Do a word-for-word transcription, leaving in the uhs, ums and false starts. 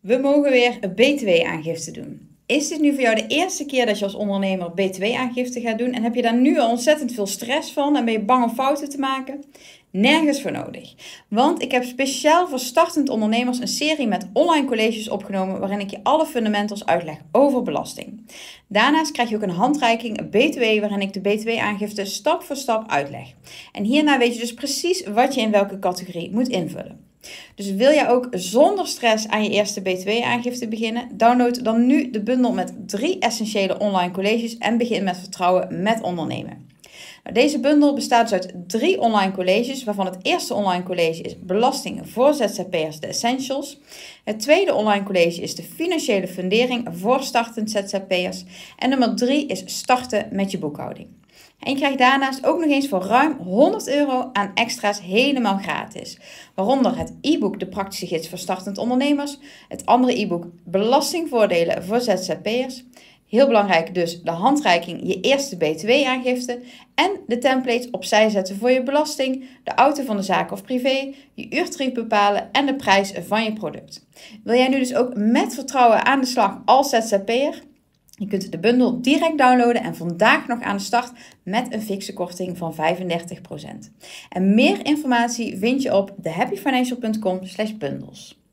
We mogen weer een B T W-aangifte doen. Is dit nu voor jou de eerste keer dat je als ondernemer B T W-aangifte gaat doen en heb je daar nu al ontzettend veel stress van en ben je bang om fouten te maken? Nergens voor nodig. Want ik heb speciaal voor startend ondernemers een serie met online colleges opgenomen waarin ik je alle fundamentals uitleg over belasting. Daarnaast krijg je ook een handreiking, een B T W, waarin ik de B T W-aangifte stap voor stap uitleg. En hierna weet je dus precies wat je in welke categorie moet invullen. Dus wil jij ook zonder stress aan je eerste B T W-aangifte beginnen? Download dan nu de bundel met drie essentiële online colleges en begin met vertrouwen met ondernemen. Nou, deze bundel bestaat dus uit drie online colleges, waarvan het eerste online college is Belasting voor Z Z P'ers, de Essentials. Het tweede online college is de Financiële Fundering voor startend Z Z P'ers. En nummer drie is Starten met je boekhouding. En je krijgt daarnaast ook nog eens voor ruim honderd euro aan extra's helemaal gratis. Waaronder het e-book De Praktische Gids voor Startend Ondernemers. Het andere e-book Belastingvoordelen voor Z Z P'ers. Heel belangrijk dus de handreiking, je eerste B T W-aangifte. En de templates opzij zetten voor je belasting, de auto van de zaak of privé, je uurtarief bepalen en de prijs van je product. Wil jij nu dus ook met vertrouwen aan de slag als Z Z P'er? Je kunt de bundel direct downloaden en vandaag nog aan de start met een fikse korting van vijfendertig procent. En meer informatie vind je op thehappyfinancial punt com slash bundels.